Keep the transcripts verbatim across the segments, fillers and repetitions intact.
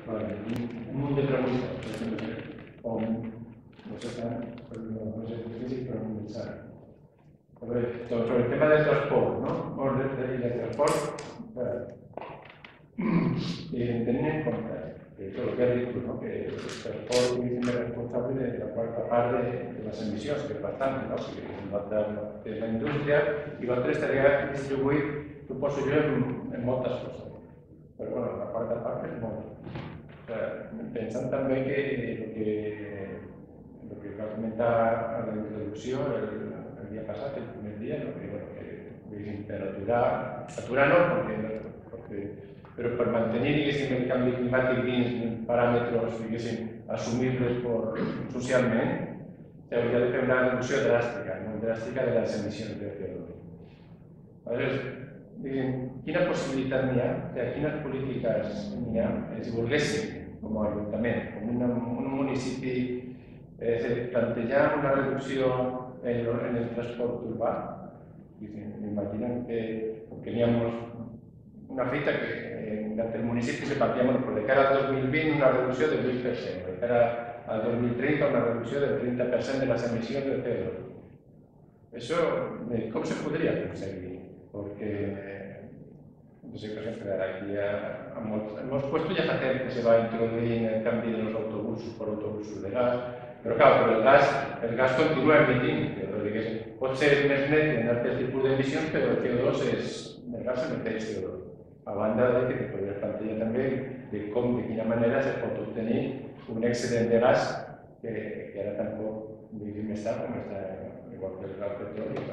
un munt de preguntes, com, no sé tant, no sé difícil pronunciar. Sobre el tema del transport, ¿no? Y del transport, y tener en cuenta que todo lo que has dicho, ¿no? Que el transport es responsable de la cuarta parte de las emisiones, que es bastante, ¿no? Que és la indústria, i l'altre estaria distribuït, suposo jo, en, en moltes coses. Però, bueno, la quarta part és molt. O sea, pensant també que el que, lo que va comentar a la introducció el, el dia passat, el primer dia, no? Que, bueno, que per aturar, aturar no, perquè, perquè, però per mantenir, diguéssim, el canvi climàtic dins paràmetres, diguéssim, assumibles por, socialment, s'hauria de fer una reducció dràstica, molt dràstica de les emissions de C O dos. Aleshores, quina possibilitat n'hi ha, quines polítiques n'hi ha, si volguéssim, com a ajuntament, com un municipi, plantejar una reducció en el transport urbà. M'imagino que teníamos una fita que entre el municipi se partia, bueno, de cara al dos mil vint una reducció del vuit per cent, de cara al dos mil trenta una reducció del trenta per cent de les emissions de C O dos. Això, com se podria aconseguir? Perquè, no sé, per exemple, aquí en molts puestos ja fa temps que se va introduint el canvi dels autobusos per autobusos de gas, però clar, el gas, el gas continua emitint, pot ser més net en altres tipus d'emissions, però el C O dos és, el gas emeteix C O dos. A banda de que podries plantejar també de com, de quina manera se pot obtenir un excedent de gas que ara tampoc vivim està com està igual que el petroli.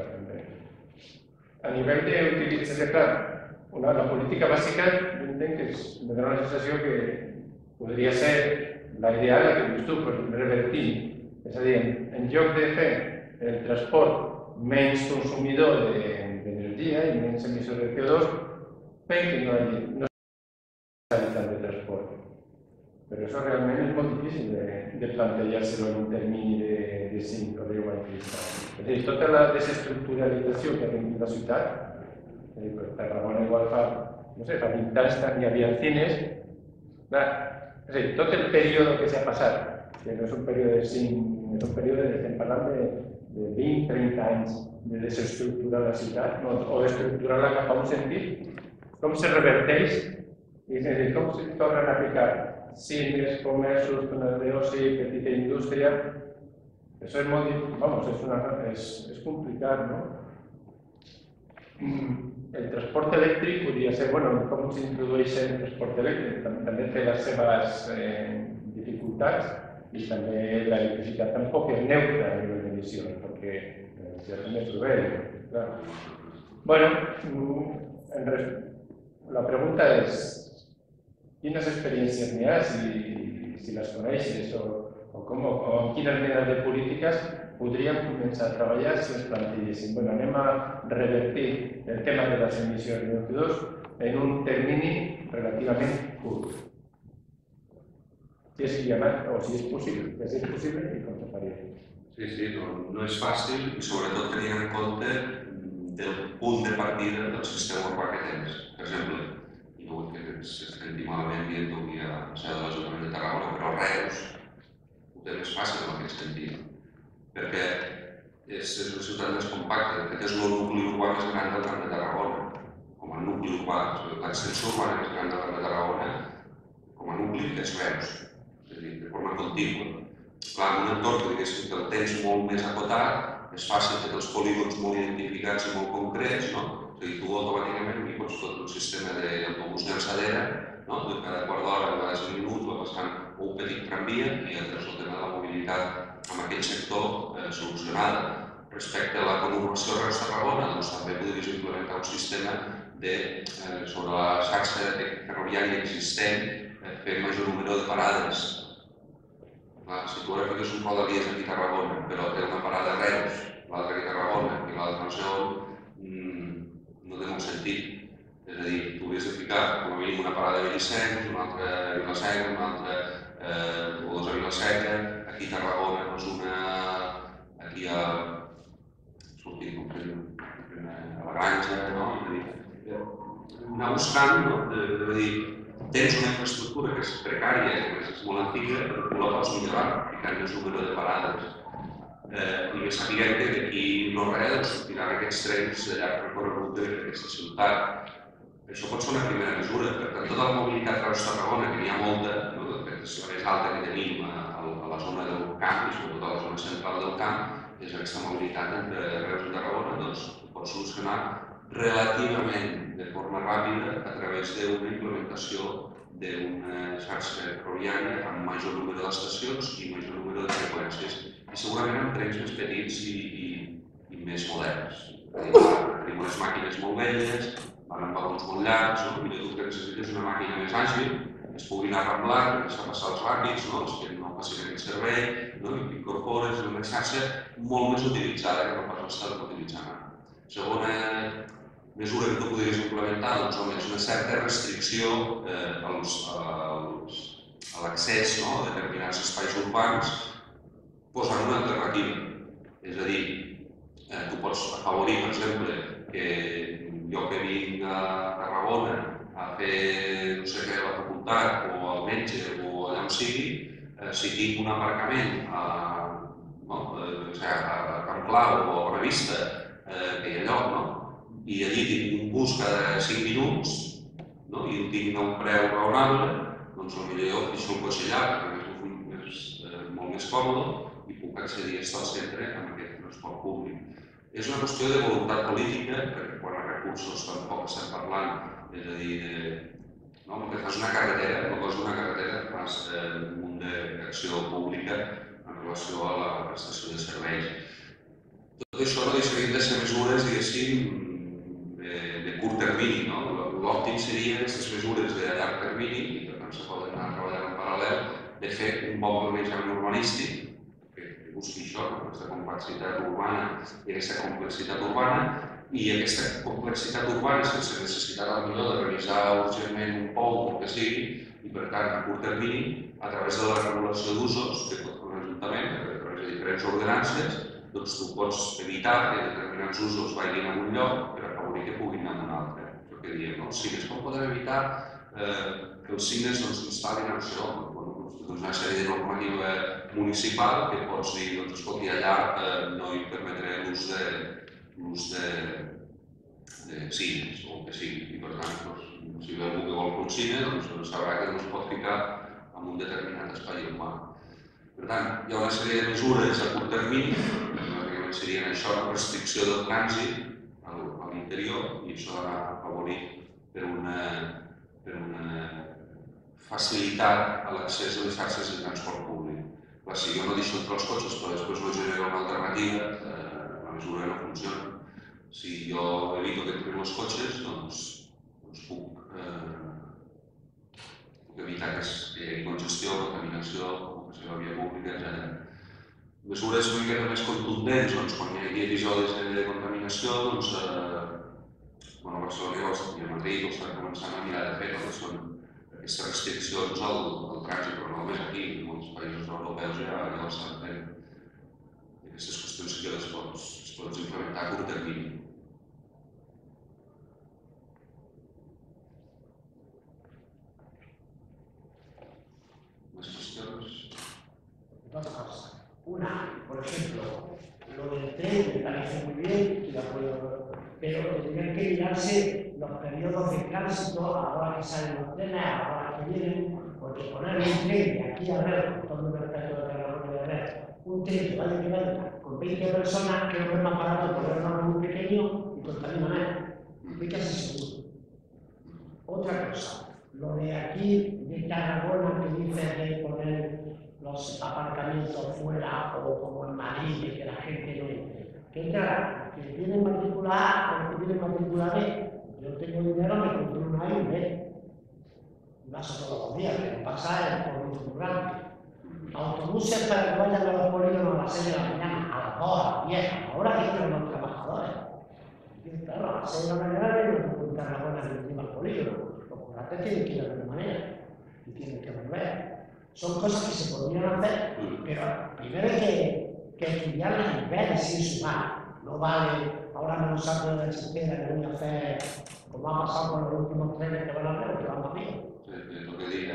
A nivell d'utilització, clar, la política bàsica jo entenc que me dona la sensació que podria ser la ideal, la que dius tu, per revertir. És a dir, en lloc de fer el transport menys consumidor d'energia i menys emissor de C O dos, fent que no hi hagi tant de transport. Però això realment és molt difícil de plantejar-se-ho en un termini de cinc o deu anys. És a dir, tota la desestructuralització que ha tingut la ciutat, Tarragona igual fa, no sé, fa vint anys hi havia cines, és a dir, tot el període que s'ha passat, que no és un període de cinc, és un període, estem parlant de vint a trenta anys de desestructurar la ciutat, o d'estructurar-la cap a un sentit, com se reverteix, és a dir, com se tornen a aplicar cines, comerços, zones d'oci, petita indústria. Això és molt difícil, vamos, és complicat, no? El transport elèctric podria ser, bueno, com s'introdueix el transport elèctric, també té les seves dificultats i també l'electricitat tampoc és neutra a nivell d'emissions, perquè ja també s'ho ve. Bueno, la pregunta és quines experiències n'hi ha, si les coneixes, o amb quines menes de polítiques podríem començar a treballar si ens plantegéssim. Bueno, anem a revertir el tema de les emissions de C O dos en un termini relativament curt. Si és viable o si és possible, si és possible i com se faria. Sí, sí, no és fàcil i sobretot tenint en compte del punt de partida del sistema urbà que tens. Per exemple, i no vull que s'estenti malament dient-ho aquí a la seu de l'Ajuntament de Tarragona, però Reus ho té més fàcil en aquest sentit, perquè és la ciutat més compacta, de fet és el nucli urbà més gran del Camp de Tarragona, com a nucli urbà, l'extensió urbana més gran del Camp de Tarragona, com a nucli és Reus, és a dir, de forma contínua. Clar, en un entorn que diguéssim que el tens molt més acotat, és fàcil que tens polígons molt identificats i molt concrets, no? És a dir, tu automàticament hi pots tot un sistema d'autobús llançadera, de cada quart d'hora, cada cinc minuts, va passant un petit tramvia i el tema de la mobilitat en aquell sector solucionada. Respecte a la conurbació Reus-Tarragona, doncs també podries implementar un sistema sobre la xarxa ferroviària existent fer major número de parades. Si tu ara fiques un Rodalies aquí a Tarragona, però té una parada a Reus, l'altra aquí a Tarragona i l'altra no sé on, no té molt sentit. És a dir, tu hauries de ficar com a mínim una parada a Vilaseca, una altra a Vilaseca, una altra o dos a Vilaseca, aquí a Tarragona doncs una aquí a sortir com fent a la granja, no? És a dir, anar buscant, no? De dir, tens una infraestructura que és precària i que és molt antiga, tu la pots millorar, ficant més número de parades. I bé sapiguem que d'aquí no res sortiran aquests trens de llarg recorregut d'aquesta ciutat. Això pot ser una primera mesura. Per tant, tota la mobilitat Reus-Tarragona, que n'hi ha molta, de fet és la més alta que tenim a la zona del camp, i sobretot a la zona central del camp, és aquesta mobilitat entre Reus i Tarragona, doncs pot solucionar relativament de forma ràpida a través d'una implementació d'una xarxa ferroviària amb major número d'estacions i major número de freqüències, i segurament amb trens més petits i més moderns. Tenim unes màquines molt velles, van amb vagons molt llargs, i tu que necessites una màquina més àgil, que es puguin arramblar, que deixar passar els ràpids, que no passin aquest servei, i que incorpores una xarxa molt més utilitzada que no pas l'estat utilitzant ara. Segona mesura que tu podries implementar és una certa restricció a l'accés a determinats espais urbans posant una alternativa. És a dir, tu pots afavorir, per exemple, que jo que vinc a Tarragona a fer no sé què a la facultat o al metge o allà on sigui, si tinc un aparcament a Can Clau o a Revista, que hi ha lloc, i allí tinc un bus cada cinc minuts i el tinc a un preu raonable, doncs potser jo deixo un cotxe allà, perquè és molt més còmode i puc accedir a estar al centre amb aquest transport públic. És una qüestió de voluntat política, perquè quan a recursos tampoc estem parlant, és a dir, que fas una carretera, no fas una carretera, fas un munt d'acció pública en relació a la prestació de serveis. Tot això no deixarien de ser mesures, diguéssim, de curt termini. L'òptim seria aquestes mesures de llarg termini, i per tant se poden anar treballant en paral·lel, de fer un bon planejament urbanístic, que busqui això, aquesta complexitat urbana i aquesta complexitat urbana, i aquesta complexitat urbana, sense necessitat potser de revisar urgentment un pou o el que sigui, i per tant, a curt termini, a través de la regulació d'usos que pot fer un ajuntament, a través de diferents ordenances, doncs tu pots evitar que determinats usos vagin a un lloc per afavorir que puguin anar a un altre. Això que diem, els cines, com podem evitar que els cines s'instal·lin en això? Doncs una sèrie de normativa municipal que pots dir, doncs escolti, allà no hi permetré l'ús de cines o el que sigui. I per tant, si ve algú que vol fer un cine, doncs sabrà que no es pot ficar en un determinat espai urbà. Per tant, hi ha una sèrie de mesures a curt termini, que serien això, la restricció del trànsit a l'interior, i això d'anar afavorit per una facilitat a l'accés a les xarxes de transport públic. Clar, si jo no deixo entrar els cotxes, però després no genero una alternativa, la mesura no funciona. Si jo evito que entrin els cotxes, doncs puc evitar que hi hagi congestió, contaminació, ocupació de la via pública, etcètera. Mesures una miqueta més contundents, quan hi hagi episodis de contaminació, doncs a Barcelona i a Madrid estan començant a mirar de fer aquestes restriccions al trànsit, però no només aquí, en molts països europeus ja ho estan fent. Aquestes qüestions sí que les pots implementar a curt termini. ¿Más cuestiones? Dos cosas. Una, por ejemplo, lo del tren me parece muy bien, estoy de acuerdo, pero tendrían que mirarse los periodos de tránsito, ahora que salen los trenes, ahora que vienen, porque poner un tren de aquí a ver, con todo el mercado de Tarragona de ver, un tren que vaya que vaya con veinte personas, creo que es más barato ponerlo muy pequeño y contamina menos. Hay que ser seguro. Otra cosa, lo de aquí, de Tarragona, que dice de poner los aparcamientos fuera o como en Madrid, que la gente no entre. Que entra, que tienen matrícula A o que tienen matrícula B. Yo tengo dinero, me compro una A y un B. Y paso todos los días, pero pasa el polígono muy grande. Autobuses para que vayan a los polígonos a las seis de la mañana, a las dos, a las diez, ahora que tienen los trabajadores. Y claro, a las seis de la mañana vienen con Tarragona encima del polígono. Los corates tienen que ir de alguna manera y tienen que volver. Son cosas que se podrían hacer, pero primero hay que, que estudiarlas y ver sin sumar. No vale, ahora me lo saco de la chistera que voy a hacer, como ha pasado con los últimos trenes que van a hacer, que van a hacer. És el que deia.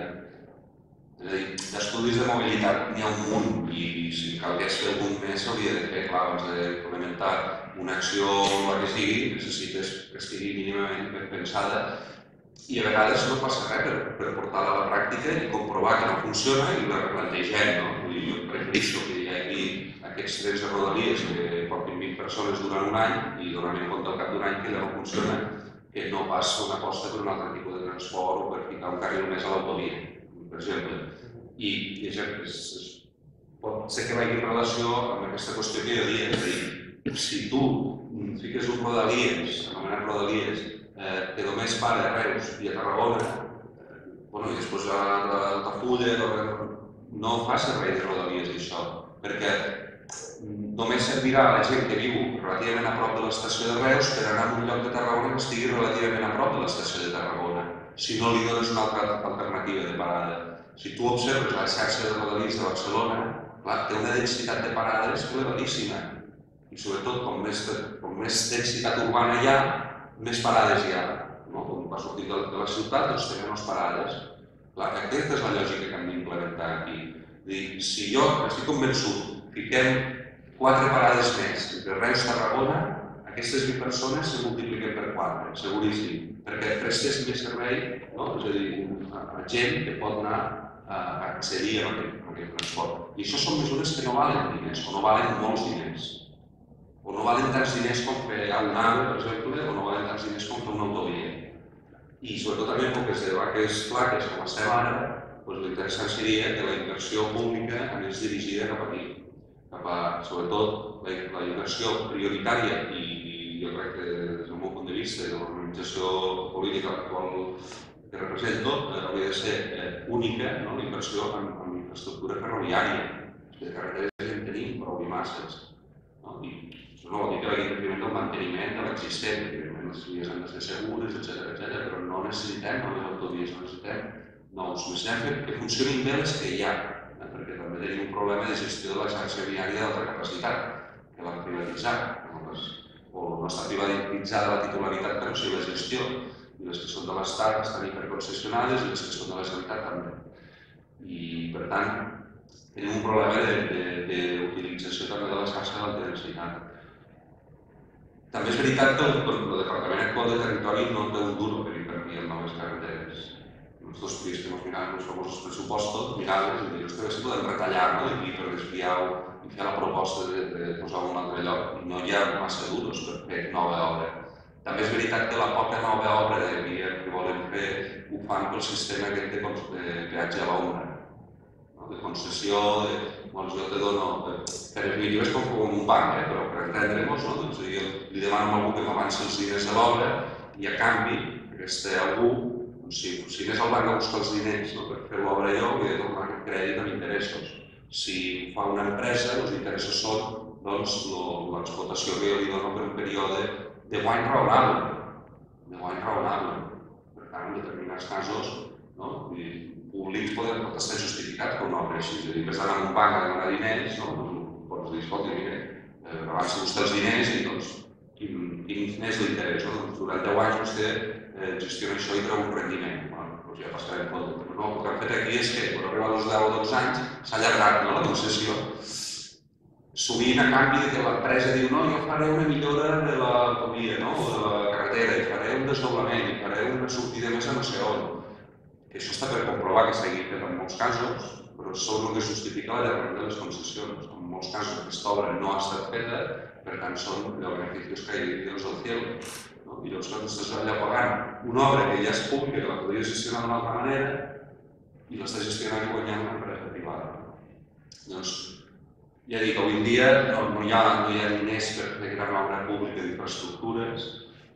És a dir, d'estudis de mobilitat n'hi ha un munt i si calgués fer algun més s'hauria de fer, clar, abans d'implementar una acció la que sigui, necessites que estigui mínimament ben pensada i a vegades no passa res per, per portar-la a la pràctica i comprovar que no funciona i la replantegem, no? Vull dir, jo prefereixo que hi hagi aquests trens de rodalies que portin vint persones durant un any i donar en compte al cap d'un any que ja no funciona, que no pas una aposta per un altre tipus de transport o per ficar un carril més a l'autovia, per exemple. I, i és, és, pot ser que vagi en relació amb aquesta qüestió que jo dia, és a dir, si tu fiques un Rodalies, anomenat Rodalies, eh, que només para a Reus i a Tarragona, eh, bueno, i després a Altafulla, no fa servei de Rodalies això, perquè només servirà a la gent que viu relativament a prop de l'estació de Reus per anar a un lloc de Tarragona que estigui relativament a prop de l'estació de Tarragona, si no li dones una altra alternativa de parada. Si tu observes la xarxa de Rodalies de Barcelona, clar, té una densitat de parades elevadíssima. I sobretot, com més, com més densitat urbana hi ha, més parades hi ha. No? Quan va sortir de la ciutat, doncs té menys parades. Clar, aquesta és la lògica que hem d'implementar aquí. Dir, si jo estic convençut, fiquem quatre parades més entre Reus i Tarragona, aquestes vint persones se multipliquen per quatre, seguríssim, perquè prestes més servei, no? És a dir, a gent que pot anar a accedir a aquest, a aquest transport. I això són mesures que no valen diners, o no valen molts diners. O no valen tants diners com fer un AVE, per exemple, o no valen tants diners com fer una autovia. I sobretot també perquè de vaques flaques com estem ara, doncs l'interessant seria que la inversió pública anés dirigida cap aquí. Cap a, sobretot, la, la inversió prioritària i, i jo crec que des del meu punt de vista i de l'organització política actual que represento, eh, hauria de ser eh, única, no? La inversió en, en infraestructura ferroviària. De carreteres en tenim prou i masses. No? I això no vol dir que vagi en detriment del manteniment de l'existent, evidentment les vies han de ser segures, etcètera, però no necessitem noves autovies, no necessitem nous. Necessitem que funcionin bé les que hi ha, eh? Perquè també tenim un problema de gestió de la xarxa viària d'alta capacitat, que l'han privatitzat, no? O no està privatitzada la titularitat, però sí la gestió. I les que són de l'Estat estan hiperconcessionades i les que són de la Generalitat també. I, per tant, tenim un problema d'utilització també de la xarxa d'alta densitat. També és veritat que el Departament actual de Territori no té un duro per invertir en noves carreteres. Els dos dies que ens miràvem els famosos pressupostos, miràvem i dius que si podem retallar aquí per desviar-ho i fer la proposta de posar-ho en un altre lloc. I no hi ha massa duros per fer nova obra. També és veritat que la poca nova obra de via que volen fer ho fan pel sistema aquest de peatge a l'ombra, de concessió, de... Doncs jo te dono... Per millor és com un banc, però per entendre-nos, doncs jo li demano a algú que m'avanci els diners de l'obra i a canvi, aquest algú, si anés al banc a buscar els diners per fer l'obra jo, hauria de tornar aquest crèdit amb interessos. Si fa una empresa, els interessos són l'explotació que jo li dono per un període de guany raonable, de guany raonable. Per tant, en determinats casos, públics pot estar justificat que una obra així. És a dir, que has d'anar a un banc a demanar diners, pots dir, escolta, mira, avança vostè els diners i doncs, quin és l'interès? Durant deu anys vostè gestiona això i treu un rendiment. Doncs ja passarem pel temps. No, el que han fet aquí és que, quan arriba als deu o dotze anys, s'ha allargat la concessió. Sovint, a canvi que l'empresa diu no, jo faré una millora de l'autovia, o de la carretera, i faré un desdoblament, i faré una sortida més a no sé on. Que això està per comprovar que s'hagi fet en molts casos, però són el que justifica l'allargament de les concessions. En molts casos aquesta obra no ha estat feta, per tant són els beneficis que hi ha del cielo. I llavors quan estàs allà pagant una obra que ja és pública, que la podries gestionar d'una altra manera, i l'estàs gestionant i guanyant una empresa privada. Doncs, ja dic, avui en dia no hi ha diners per fer gran obra pública d'infraestructures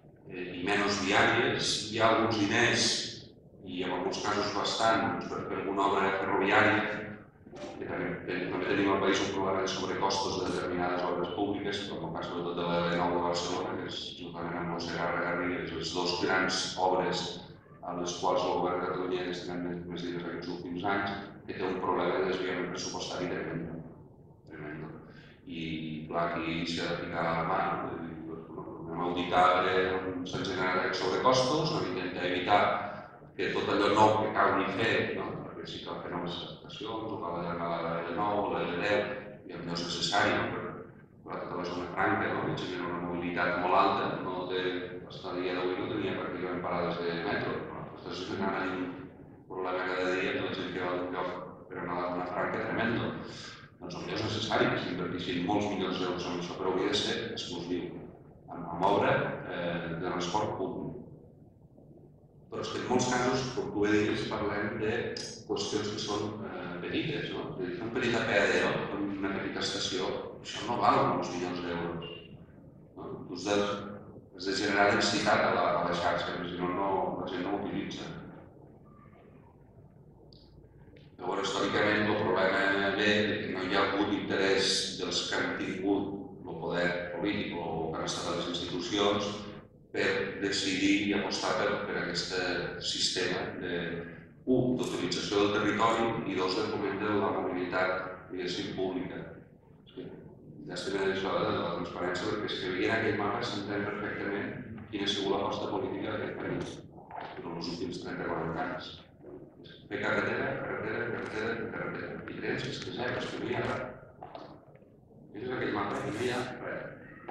i menys viàries. Hi ha alguns diners, i en alguns casos bastant, per fer alguna obra ferroviària, que també tenim al país un problema de sobrecostos de determinades obres públiques, com el cas sobretot de l'L nou de Barcelona, que és juntament amb el Segarra-Garrigues, les dues grans obres a les quals el govern de Catalunya ha destinat més diners aquests últims anys, que té un problema de desviament pressupostari tremendo. I clar, aquí s'ha de ficar la mà, vam auditar on s'han generat aquests sobrecostos, vam intentar evitar que tot allò nou que calgui fer, perquè sí que cal fer noves adaptacions, o cal allargar la L nou, la L deu, i no és necessari per a tota la zona franca, que genera una mobilitat molt alta, no té, fins a dia d'avui no tenia pràcticament parades de metro, però estàs generant un problema cada dia que la gent que va d'un lloc per anar a la zona franca tremendo. Doncs potser és necessari que s'invertissin molts milions d'euros en això, però hauria de ser exclusiu, amb obra de transport públic. Però és que en molts casos, com tu bé digues, parlem de qüestions que són petites, no? És a dir, un petit apeadero, una petita estació, això no val uns milions d'euros. Has de generar densitat a la xarxa, perquè si no, la gent no ho utilitza. Llavors, històricament, el problema ve que no hi ha hagut interès dels que han tingut el poder polític o que han estat a les institucions per decidir i apostar per aquest sistema u, d'utilització del territori i dos, de foment de la mobilitat, diguéssim, pública. Ja estem en això de la transparència, perquè és que veient aquell mapa s'entén perfectament quina ha sigut l'aposta política d'aquest país durant els últims trenta o quaranta anys. Fer carretera, carretera, carretera, carretera. I trens, és que és que no hi ha res. És aquell mapa i no hi ha res.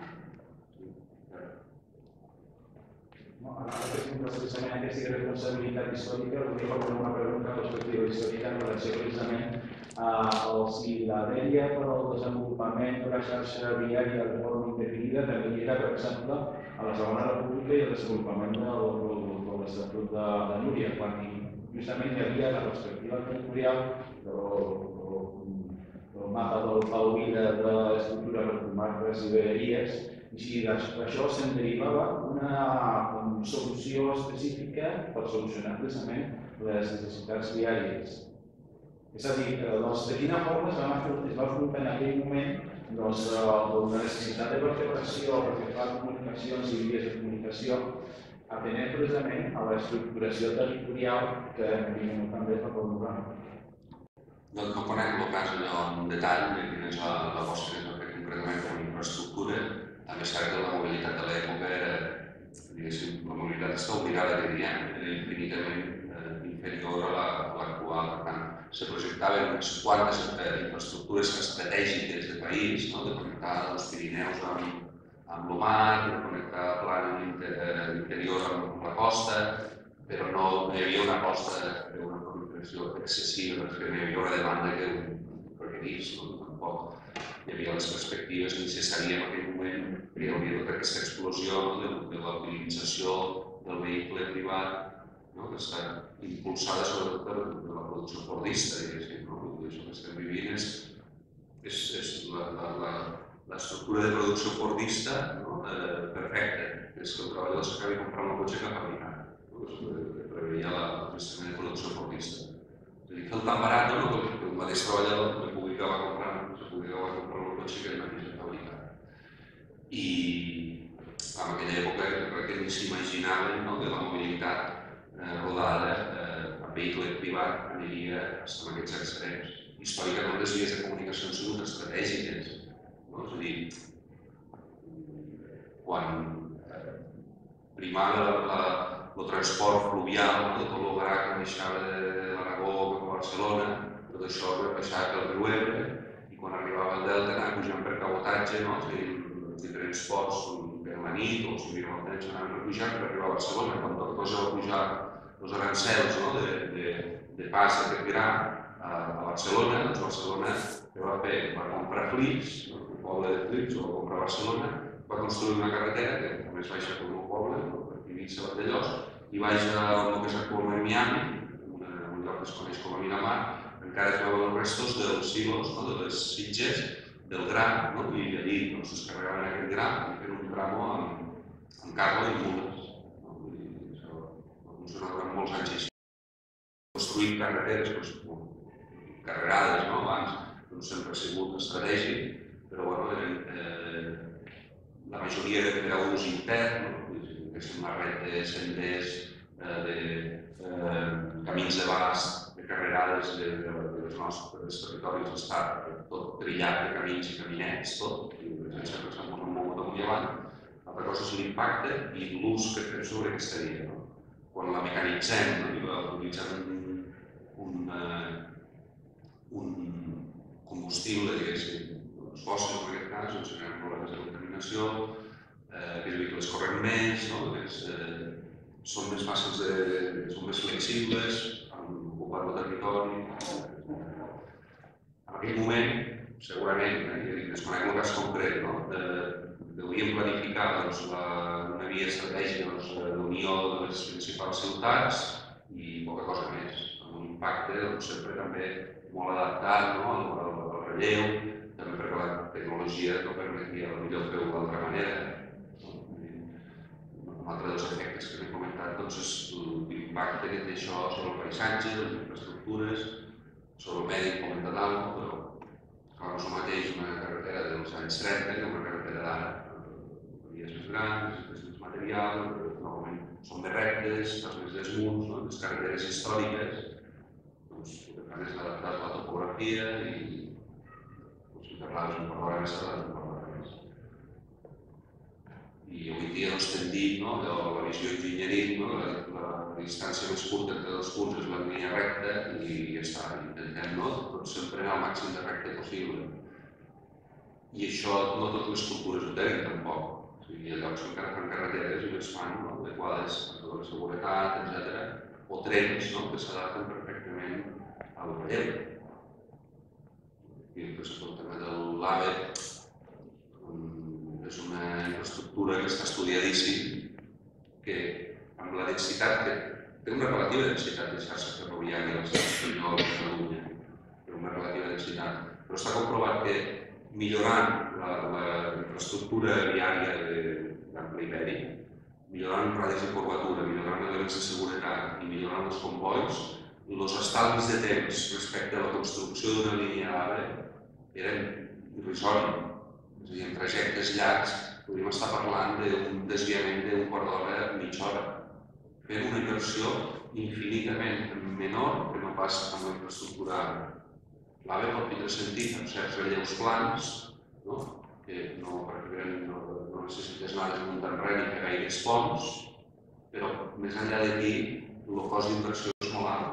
Ara que és precisament aquesta responsabilitat històrica, volia fer una pregunta en perspectiva històrica en relació precisament a si la dèria per al desenvolupament de la xarxa viària de forma indefinida també era, per exemple, a la Segona República i el desenvolupament de l'Estatut de Núria, quan justament hi havia la perspectiva territorial del mapa del Paulí de l'estructura per comarques i vegueries, i si d'això se'n derivava una solució específica per solucionar precisament les necessitats viàries. És a dir, de quina forma es va afrontar en aquell moment la necessitat de vertebració pel que fa a comunicacions i vies de comunicació, atenent precisament a l'estructuració territorial que hem també per formular. Doncs no conec el cas allò en detall de quina és la vostra que és el que concretament com a infraestructura. També és cert que la mobilitat de l'època era, diguéssim, la mobilitat està obligada, que diem, era infinitament inferior a l'actual. Per tant, se projectaven unes quantes infraestructures estratègiques de país, de connectar els Pirineus amb el mar, de connectar plana interior amb la costa, però no hi havia una aposta d'una proliferació excessiva, perquè no hi havia una demanda que ho requerís, tampoc hi havia les perspectives ni se sabia en aquell moment que hi hauria tota aquesta explosió de la utilització del vehicle privat que està impulsada sobretot per la producció fordista, diguéssim. Això que estem vivint és l'estructura de producció fordista perfecta, és que el treballador s'acabi comprant el cotxe que ha fabricat, que preveia l'estament de producció fordista. És a dir, fer el tan barat que el mateix treballador també pugui acabar comprant el cotxe que ell mateix ha fabricat. I en aquella època crec que ni s'imaginaven que la mobilitat rodada amb vehicle privat aniria fins a aquests extrems. Històricament les vies de comunicació han sigut estratègiques. És a dir, quan primava el transport fluvial, tot el gra que baixava de l'Aragó cap a Barcelona, tot això va baixar pel riu Ebre, i quan arribava al Delta anava pujant per cabotatge, els diferents ports per la nit o si havia el temps anaven pujant per arribar a Barcelona. Quan tota cosa va pujar els arancels de pas d'aquest gra a Barcelona, doncs Barcelona què va fer? Va comprar Flix, el poble de Flix, o va comprar Barcelona, va construir una carretera que també es baixa com el poble, per Tivissa, Vandellós, i baixa al que és actualment Miami, un lloc que es coneix com a Miramar, encara es veuen els restos dels silos, de les sitges, del gra, i allí es carregaven aquest gra i feien un tramo amb carro i mules. Funcionar durant molts anys així. Construir carreteres carregades abans sempre ha sigut estratègic, però la majoria era per a ús intern, és una red de senders, de camins de bast, de carregades dels nostres territoris, està tot trillat de camins i caminets, tot, i sempre s'ha posat molt amunt i avant. A altra cosa és l'impacte i l'ús que fem sobre aquesta via. Quan la mecanitzem i utilitzem un combustible, diguéssim, fòssil en aquest cas, doncs generem problemes de contaminació, aquests vehicles corren més, són més fàcils, són més flexibles, han ocupat el territori. En aquell moment, segurament, desconec el cas concret, hauríem planificat una via estratègica d'unió de les principals ciutats i poca cosa més, amb un impacte sempre també molt adaptat al relleu, també perquè la tecnologia no permetia fer-ho d'altra manera. Un altre dels efectes que hem comentat és l'impacte que té això sobre el paisatge, les infraestructures, sobre el medi ambiental, però no és el mateix una carretera dels anys trenta que una carretera d'ara. Vies més grans, necessites més material, normalment són més rectes, estàs més desmunts, les carreteres històriques, doncs el que fan és adaptar la topografia i si parlaves un parlar més, s'ha de parlar més. I avui dia estem dient, la visió enginyerit, la distància més curta entre els punts és la línia recta i ja està, intentem sempre anar al màxim de recte possible. I això no totes les estructures ho tenen tampoc. Hi ha llocs que encara fan carreteres i les fan adequades a la seguretat, etcètera, o trens que s'adapten perfectament al relleu. I després el tema de l'AVE és una infraestructura que està estudiadíssim, que amb la densitat, que té una relativa densitat de xarxa ferroviària a l'estat espanyol i a Catalunya, té una relativa densitat, però està comprovat que millorant la infraestructura viària d'ample ibèric, millorant radis de curvatura, millorant elements de seguretat i millorant els combois, els estalvis de temps respecte a la construcció d'una línia AVE eren irrisoris. És a dir, en trajectes llargs podríem estar parlant d'un desviament d'un quart d'hora a mitja hora, fent una inversió infinitament menor que no pas amb la infraestructura AVE. L'AVE pot tindre sentit amb certs relleus plans, que no necessites anar desmuntant res ni fer gaires ponts, però més enllà d'aquí el cost d'inversió és molt alt.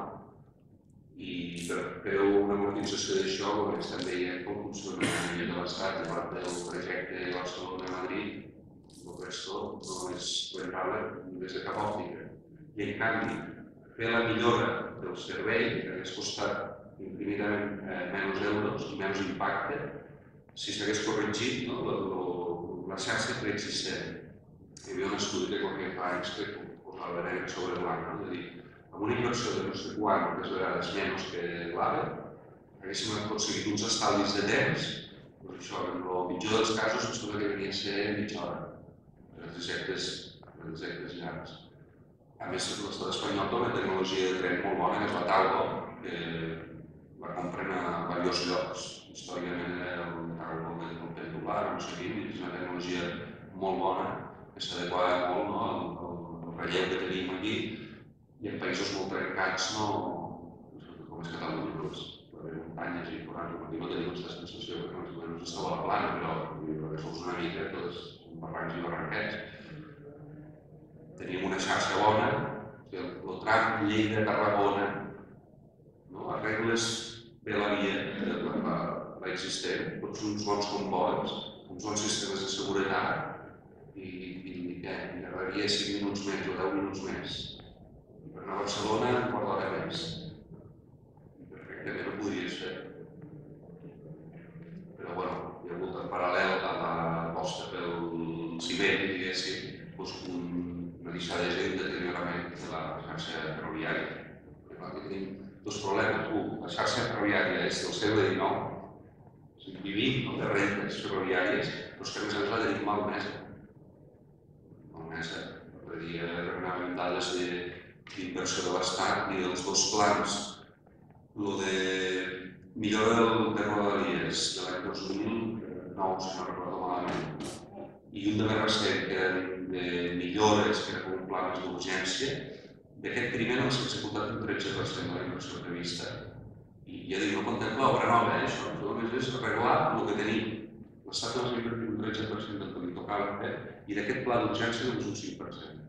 I per fer una amortització d'això, com estem veient com funciona a nivell de l'Estat, a part del trajecte de Barcelona-Madrid, el resto no és rentable des de cap òptica. I en canvi, fer la millora del servei, que hagués costat infinitament menys euros i menys impacte, si s'hagués corregit la xarxa preexistent. Hi havia un estudi que corria fa anys que posava negre sobre blanc, és a dir, amb una inversió de no sé quantes vegades menys que l'AVE, haguéssim aconseguit uns estalvis de temps, doncs això, en el pitjor dels casos, em sembla que venia a ser mitja hora, els trajectes llargs. A més, l'estat espanyol té una tecnologia de tren molt bona, que és la Talgo, que la compren a diversos llocs. Històricament era el Talgo del pendular, no sé quin, és una tecnologia molt bona, que s'adequava molt al relleu que tenim aquí, i en països molt trencats, com és Catalunya, per muntanyes i forats, aquí no tenim aquesta sensació que més o menys estava a la plana, però perquè sols una mica, tots són barrancs i barranquets. Teníem una xarxa bona, el tram Lleida-Tarragona, arregles bé la via, l'existent, tots uns bons combois, uns bons sistemes de seguretat i què? Tardaria cinc minuts més o deu minuts més. Per anar a Barcelona, un quart d'hora més. Perfectament ho podries fer. Però, bueno, hi ha hagut en paral·lel a l'aposta pel ciment, diguéssim, una deixadesa i un deteriorament de la xarxa ferroviària. Aquí tenim dos problemes. Un, la xarxa ferroviària és del segle dinou, vivim de rentes ferroviàries, però és que a més a més la tenim malmesa. Malmesa. Per dir, regnàvem dades d'inversió de l'Estat i dels dos plans, el de millora de Rodalies de l'any dos mil nou, si no recordo malament, i un de més recent, que eren de millores, que era com un pla més d'urgència, d'aquest primer no s'ha executat un tretze per cent de la inversió prevista. I ja dic, no contempla obra nova, això només és arreglar el que tenim. L'Estat no s'ha invertit un tretze per cent del que li tocava fer i d'aquest pla d'urgència només un cinc per cent.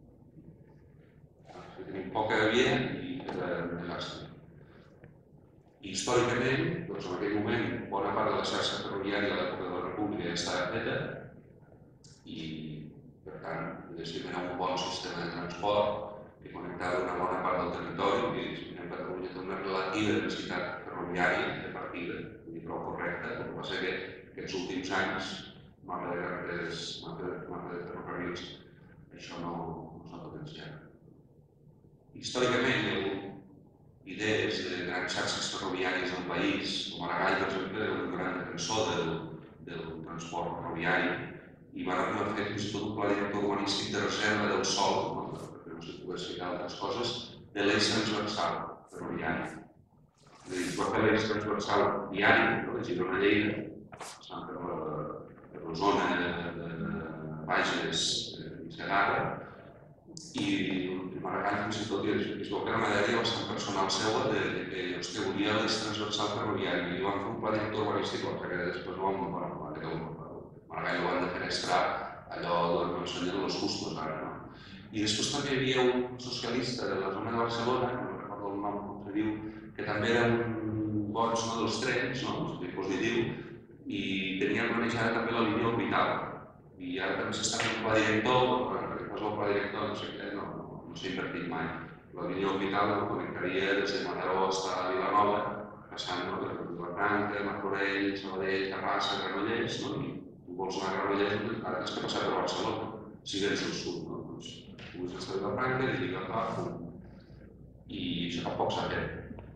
Tenim poca via i queda un desastre. I històricament, doncs en aquell moment, bona part de la xarxa ferroviària a l'època de la República ja estava feta i, per tant, diguéssim, era un bon sistema de transport que connectava una bona part del territori i Catalunya té una relativa densitat ferroviària de partida, vull dir, prou correcta. El que passa és que aquests últims anys, mapa de carreteres, mapa de ferrocarrils, això no s'ha potenciat. Històricament hi ha hagut idees de grans xarxes ferroviàries del país, com Maragall, per exemple, era un gran defensor del transport ferroviari i van arribar a fer fins i tot un pla director urbanístic de reserva del sòl, perquè no se pogués fer altres coses, de l'eix transversal ferroviari. És a dir, es va fer l'eix transversal viari, de Girona a Lleida, passant per la zona de Bages i Segarra, i Maragall fins i tot es veu que era una idea bastant personal seva que volia l'eix transversal ferroviari i van fer un pla director urbanístic que després Maragall ho van defenestrar allò que ensenyen els gustos ara. I després també hi havia un socialista de la zona de Barcelona, no recordo el nom com se diu, que també era un boig dels trens, un dispositiu, i tenia planejada també la línia orbital. I ara també s'està fent un pla director, però el pla director no sé què, no s'ha invertit mai. La línia orbital connectaria des de Mataró fins a Vilanova, passant per Vilafranca, Martorell, Sabadell, Terrassa, Granollers, i tu vols anar a Granollers, ara tens que passar per Barcelona, si vens del sud. Puguis estar a Vilafranca i lligar a Pau. I això tampoc s'ha fet.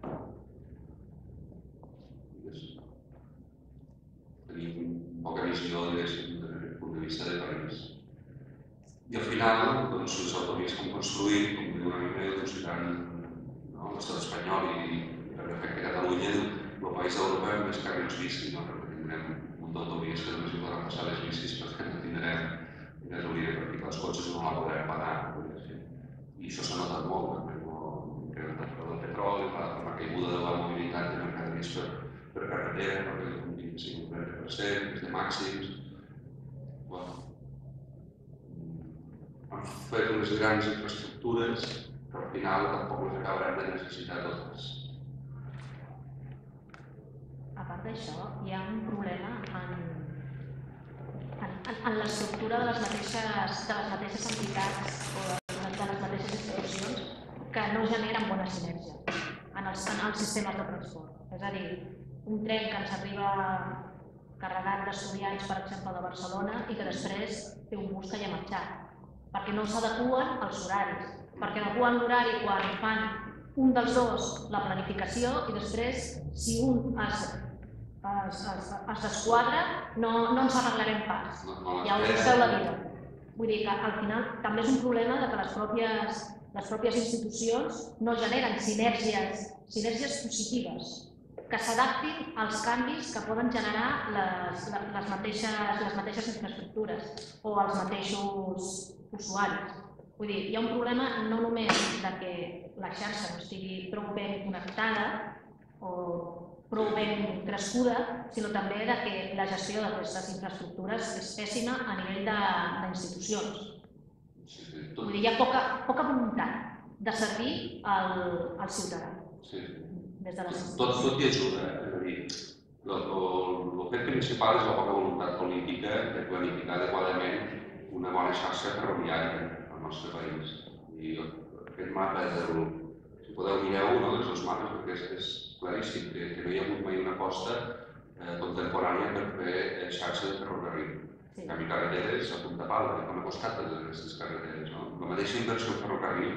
Tenim poca visió, diguéssim, des d'aquest punt de vista de país. I al final, les autovies que hem construït, com diu una mica, citant l'estat espanyol i per defecte Catalunya, el país d'Europa amb més camions bici, perquè tindrem un munt d'autovies que només hi podran passar les bicis perquè no tindrem gasolina, perquè els cotxes no la podrem pagar. I això s'ha notat molt, perquè l'increment del petroli, la caiguda de la mobilitat de mercaderies per carretera, perquè un vint-i-cinc per cent, des de màxims. Han fet unes grans infraestructures, però al final tampoc les acabarem de necessitar totes. A part d'això, hi ha un problema en l'estructura de les mateixes entitats o de les mateixes institucions que no generen bona sinergia en els sistemes de transport. És a dir, un tren que ens arriba carregat d'estudiants, per exemple, de Barcelona i que després té un bus que ja ha marxat, perquè no s'adequen als horaris, perquè adequen l'horari quan fan un dels dos la planificació i després, si un es desquadra, no ens arreglarem pas. Ja us feu la vida. Vull dir que al final també és un problema que les pròpies institucions no generen sinergies positives que s'adaptin als canvis que poden generar les mateixes infraestructures o els mateixos usuaris. Vull dir, hi ha un problema no només que la xarxa no estigui prou ben connectada o prou ben crescuda, sinó també que la gestió d'aquestes infraestructures és pèssima a nivell d'institucions. Vull dir, hi ha poca voluntat de servir al ciutadà. Tot hi ajuda, és a dir, el fet principal és la poca voluntat política de planificar adequadament una bona xarxa ferroviària al nostre país. Aquest mapa és del... Si podeu mirar un dels mapes, perquè és claríssim que no hi ha hagut mai una aposta contemporània per fer xarxa de ferrocarril. En canvi, carreteres a punta pala, que han costat totes aquestes carreteres. La mateixa inversió en ferrocarril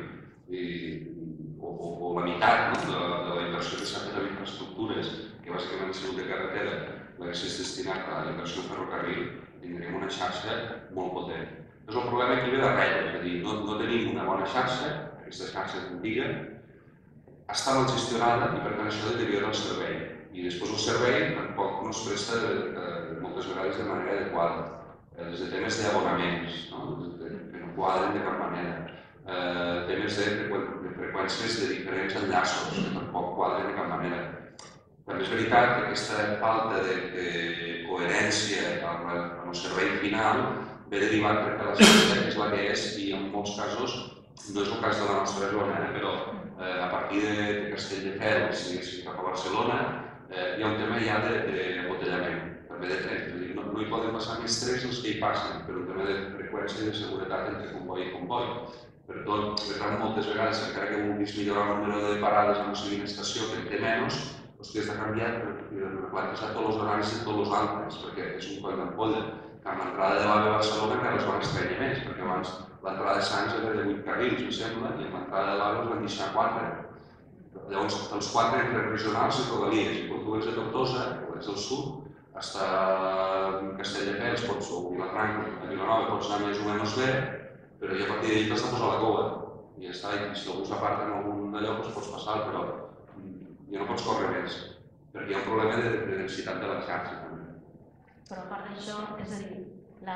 o la meitat de la inversió que s'ha fet en infraestructures, que bàsicament ha sigut de carretera, l'hagués destinat a la inversió en ferrocarril, tindríem una xarxa molt potent. Doncs el problema aquí ve darrere, és a dir, no tenim una bona xarxa, aquesta xarxa és antiga, està mal gestionada i per tant això deteriora el servei. I després el servei tampoc no es presta moltes vegades de manera adequada. Des de temes d'abonaments, que no quadren de cap manera. Temes de freqüències de diferents enllaços, que tampoc quadren de cap manera. També és veritat que aquesta falta de coherència amb el servei final ve derivat perquè la xarxa és la que és i en molts casos, no és el cas de la nostra zona, però a partir de Castelldefels i cap a Barcelona hi ha un tema ja d'embotellament, també de trens. No hi poden passar més trens els que hi passen, per un tema de freqüència i de seguretat entre comboi i comboi. Per tot, moltes vegades, encara que vulguis millorar el número de parades en una següent estació que en té menys, has de canviar i de plantejar tots els horaris de tots els altres, perquè és un coll d'ampolla. Que amb l'entrada de l'AVE a Barcelona encara es van estranyar més, perquè abans l'entrada de Sants era de vuit carrils, em sembla, i amb l'entrada de l'AVE es van deixar quatre. Llavors, els quatre entre regionals i rodalies. I quan tu ets de Tortosa, o ets del sud, fins a Castelldefels, o Vilafranca, a Vilanova, pots anar més o menys bé, però ja a partir d'ahir t'has de posar la cua. I ja està, i si algú s'aparta en algun d'allò, pots passar, però ja no pots córrer més, perquè hi ha un problema de densitat de la xarxa. Però a part d'això, és a dir,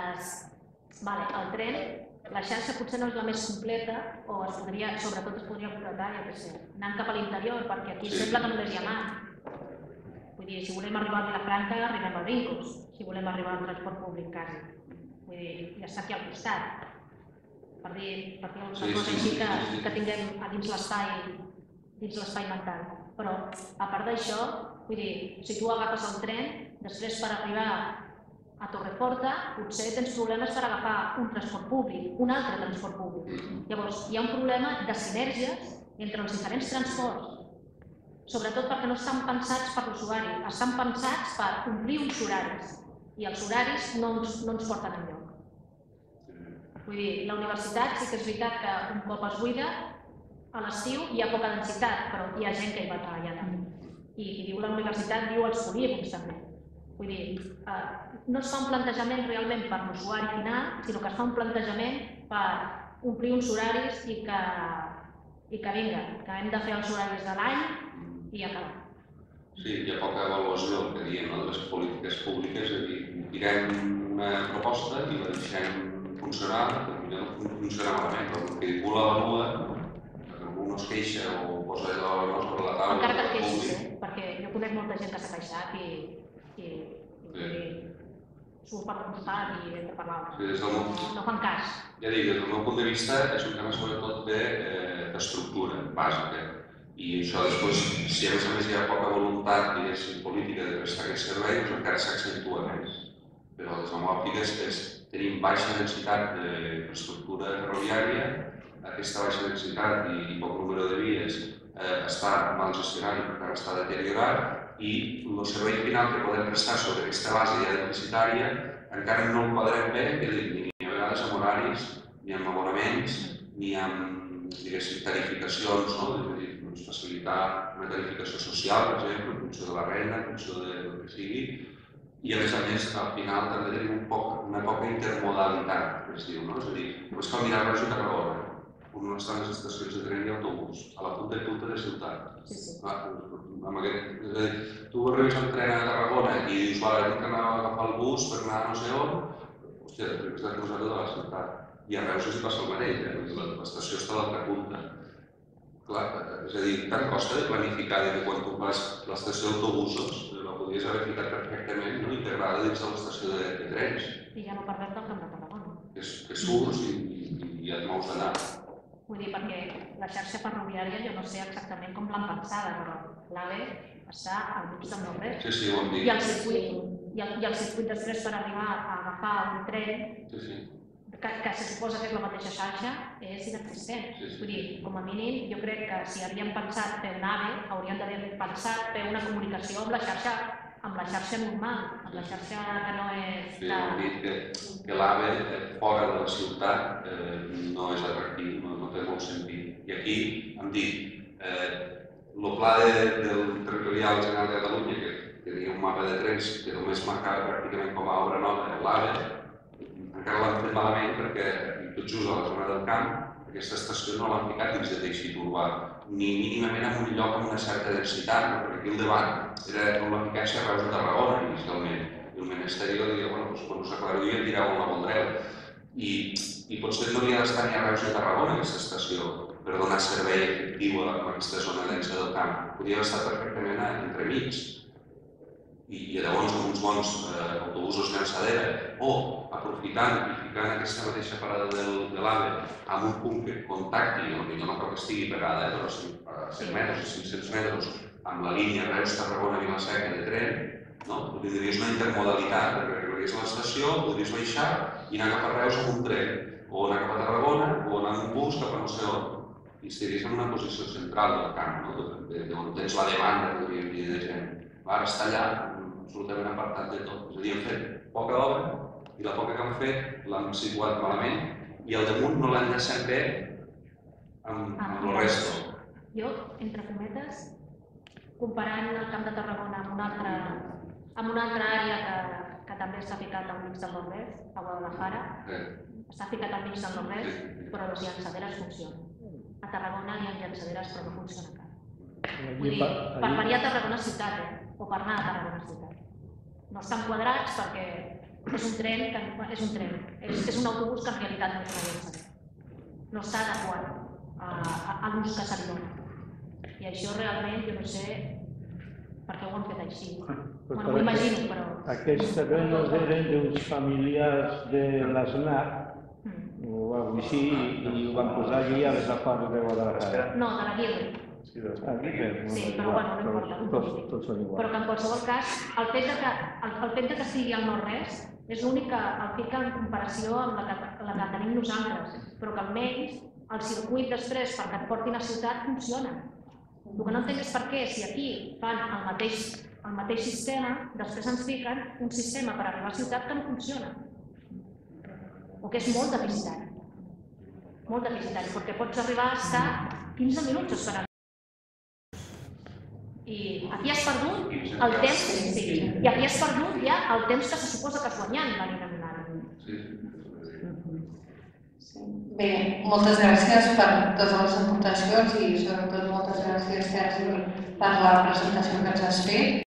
el tren, la xarxa potser no és la més completa, o sobretot es podria completar, jo què sé, anant cap a l'interior, perquè aquí sembla que només hi ha mar. Vull dir, si volem arribar a Vilafranca, arribem a Brincos, si volem arribar al transport públic, quasi. Vull dir, ja està aquí al costat. Per dir alguna cosa així que tinguem a dins l'espai mental. Però, a part d'això, vull dir, si tu agafes el tren, després per arribar a Torreforta, potser tens problemes per agafar un transport públic, un altre transport públic. Llavors, hi ha un problema de sinergies entre els diferents transports, sobretot perquè no estan pensats per l'usuari, estan pensats per omplir uns horaris, i els horaris no ens porten enlloc. Vull dir, la universitat sí que és veritat que un cop es buida, a l'estiu hi ha poca densitat, però hi ha gent que hi va treballant. I qui diu la universitat diu els polígons també. Vull dir, no es fa un plantejament realment per l'usuari final, sinó que es fa un plantejament per omplir uns horaris i que vinga, que hem de fer els horaris de l'any i acabar. Sí, hi ha poca avaluació, que diem, de les polítiques públiques, és a dir, tirem una proposta i la deixem funcionar, potser no funciona malament, però el que ningú l'avalua, que algú no es queixa o posa allò sobre la taula... Encara que et queixis, perquè jo conec molta gent que s'ha queixat i surt per un costat i entra per l'altre. No fan cas. Ja dic, des del meu punt de vista és un tema sobretot d'estructura bàsica. I això després, si a més a més hi ha poca voluntat, diguéssim, política de prestar aquest servei, doncs encara s'accentua més. Però des de l'òptica tenim baixa densitat d'infraestructura ferroviària, aquesta baixa densitat i poc número de vies està mal gestionat i per tant està deteriorat i el servei final que podem prestar sobre aquesta base ja deficitària encara no el podrem bé, ni a vegades amb horaris, ni amb abonaments, ni amb tarificacions, és facilitar una tarificació social, per exemple, en funció de la renda, en funció del que sigui, i a més a més, al final també tenim una poca intermodalitat, que es diu, no? És a dir, només cal mirar Reus i Tarragona, on estan les estacions de tren i autobús, a la punta i punta de ciutat. És a dir, tu arribes en tren a Tarragona i dius, vale, tinc que anar a agafar el bus per anar a no sé on, hòstia, després has cruzat tota la ciutat. I a Reus hi passa el mateix, l'estació està a l'altra punta. És a dir, tant costa de planificar que quan tu fas l'estació d'autobusos la podries haver ficat perfectament integrada dins de l'estació de trens. I ja no parlem del Camp de Tarragona. Que surts i ja et mous d'anar. Vull dir, perquè la xarxa ferroviària jo no sé exactament com l'han pensada, però l'AVE està al mig del no-res. Sí, sí, ho hem dit. I el circuit després per arribar a agafar un tren que se suposa que és la mateixa xarxa, és inexistent. Vull dir, com a mínim, jo crec que si havien pensat fer un AVE, haurien d'haver pensat fer una comunicació amb la xarxa amb la xarxa normal, amb la xarxa que no és... Sí, hem dit que l'AVE fora de la ciutat no és atractiu, no té molt sentit. I aquí hem dit, el pla del territorial general de Catalunya, que tenia un mapa de trens que només marcava pràcticament com a obra nova l'AVE, encara l'han fet malament perquè, tot just a la zona del camp, aquesta estació no l'han ficat dins de teixit urbà, ni mínimament en un lloc amb una certa densitat, perquè aquí el debat era com l'eficàcia a Reus de Tarragona inicialment. I el Ministeri diria, bueno, quan us aclareu ja tireu on la voldreu. I potser no havia d'estar ni a Reus de Tarragona aquesta estació per donar servei efectiu a aquesta zona densa del camp. Podria haver estat perfectament entremig. I llavors amb uns bons autobusos llançadera o aprofitant i ficant aquesta mateixa parada de l'AVE amb un punt que contacti, potser no cal que estigui pegada, però a cent metres o cinc-cents metres, amb la línia Reus-Tarragona-Vilaseca de tren, tindries una intermodalitat, perquè arribaries a l'estació, podries baixar i anar cap a Reus amb un tren, o anar cap a Tarragona, o anar amb un bus cap a no sé on. I estaries en una posició central del camp, on tens la demanda, podríem dir, de gent. Ara està allà, absolutament apartat de tot. És a dir, hem fet poca obra i la poca que hem fet l'hem situat malament i al damunt no l'hem deixat bé amb el resto. Jo, entre cometes, comparant el Camp de Tarragona amb una altra, amb una altra àrea que, que també s'ha ficat al mig del nord-est, a Guadalajara, s'ha ficat al mig del nord-est, però les llançaderes funcionen. A Tarragona hi ha llançaderes però no funciona cap. Vull dir, per venir a Tarragona ciutat, eh? O per anar a Tarragona ciutat. No estan quadrats perquè és un tren, que és un tren, és, és un autobús que en realitat no és una llançadera. No està adequat a, a, a l'ús que se li dona. I això realment, jo no sé per què ho han fet així. Bueno, m'ho imagino, però... Aquests terrenos eren d'uns familiars de l'Aznar, o alguna cosa així, i ho van posar allí a les afores de Guadalajara. No, de la Guirre. Sí, però bueno, no importa. Tots són iguals. Però que en qualsevol cas, el fet que, el, el fet que estigui al nord-est és l'únic que el fica en comparació amb la que, la que tenim nosaltres, però que almenys el circuit després perquè et portin a ciutat funciona. El que no entenc és per què, si aquí fan el mateix, el mateix sistema, després ens fiquen un sistema per arribar a ciutat que no funciona. O que és molt deficitari. Molt deficitari, perquè pots arribar a estar quinze minuts esperant. I aquí has perdut el temps, sí, i aquí has perdut ja el temps que se suposa que has guanyat venint a donar. Bé, moltes gràcies per totes les aportacions i sobretot moltes gràcies, Sergi, per la presentació que ens has fet.